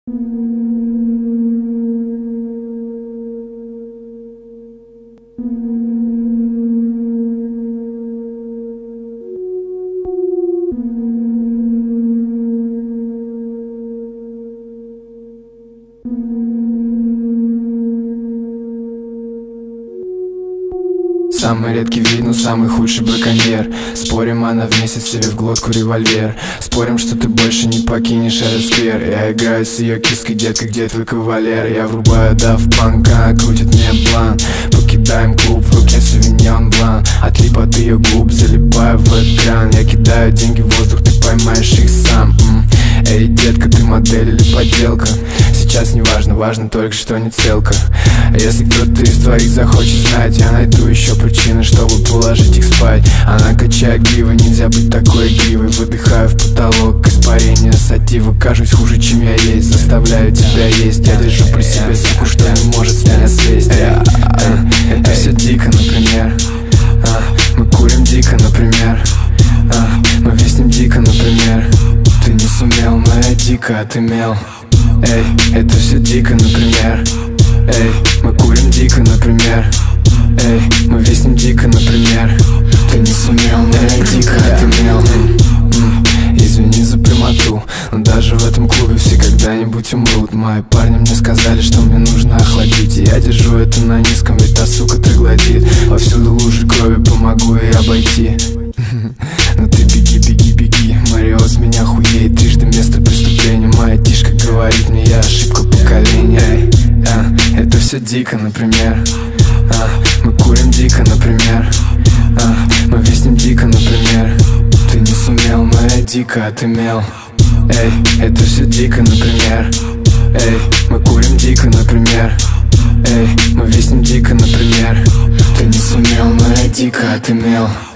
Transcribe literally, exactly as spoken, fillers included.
Самый редкий вид, но самый худший браконьер. Спорим, она вместе себе в глотку револьвер. Спорим, что ты больше не покинешь этот сквер. Я играю с ее киской, детка, где твой кавалер? Я врубаю Daft Punk, она крутит мне план. Покидаем клуб, в руке Sauvignon Blanc. Отлип от ее губ, залипаю в экран. Я кидаю деньги в воздух, ты поймаешь их сам. Эй, детка, ты модель или подделка? Сейчас не важно, важно только, что не целка. Если кто-то из твоих захочет знать, я найду еще причины, чтобы положить их спать. Она качает гривы, нельзя быть такой игривой. Выдыхаю в потолок, испарение сатива. Кажусь хуже, чем я есть, заставляю тебя есть. Я держу при себе суку, что не может с меня слезть. Эй, эй, это все дико, например. а, Мы курим дико, например. а, Мы виснем дико, например. Ты не сумел, но я дико отымел. Эй, это все дико, например. Эй, мы курим дико, например. Эй, мы виснем дико, например. Ты не сумел, но я дико отымел. Извини за прямоту, но даже в этом клубе все когда-нибудь умрут. Мои парни мне сказали, что мне нужно охладить, и я держу это на низком, ведь та сука троглодит. Повсюду лужи крови, помогу ей обойти. Но ты беги, беги, беги, Мариот с меня хуеет. Трижды место преступления, моя тишка говорит мне, я ошибка поколения. Эй, а, это все дико, например. а, Мы курим дико, например. а, Мы виснем дико, например. Ты не сумел, но я дико отымел. Эй, это все дико, например. Эй, мы курим дико, например. Эй, мы виснем дико, например. Ты не сумел, но я дико отымел.